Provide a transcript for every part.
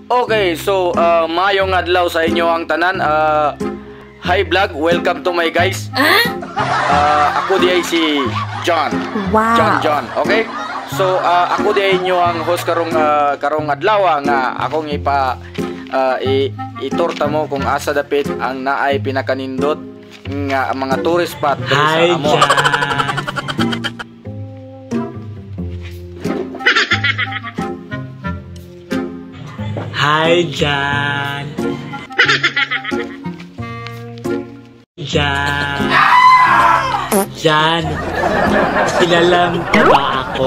Okay, so mayong adlaw sa inyo ang tanan. Hi vlog, welcome to my guys. Ako di ay si John. Wow. John, okay? So ako di ay inyo ang host karong adlaw nga akong itorta mo kung asa dapit ang naay pinakanindot nga mga tourist spot diri sa amo. Hi, Jan. Jan, kilala mo ba ako?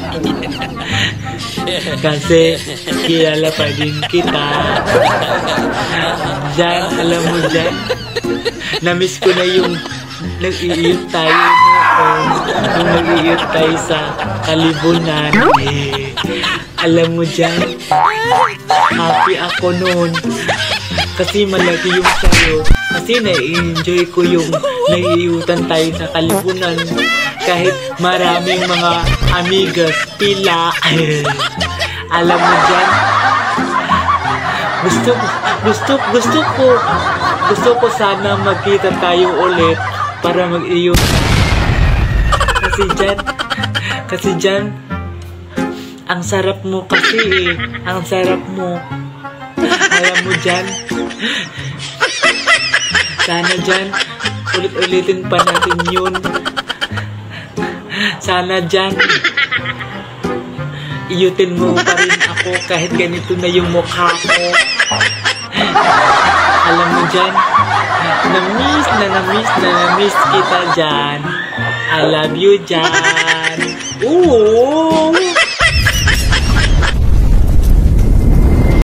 Kasi kilala pa din kita. Jan, alam mo Jan, namiss ko na yung nag-iiyot tayo noon. Yung nag-iiyot tayo sa Kalibunan. Alam mo Jan, happy ako noon kasi malaki yung sayo, kasi na-enjoy ko yung naiiutan tayo sa Kalibunan kahit maraming mga amigas pila. Alam mo Jan, gusto ko sana magkita tayo ulit para mag-iutan kasi Jan ang sarap mo kasi ang sarap mo. Alam mo Jan, sana Jan, ulit-ulitin pa natin yun. Sana Jan, iyutin mo pa rin ako kahit ganito na yung mukha ko. Alam mo Jan, na-miss kita Jan. I love you Jan. Ooh!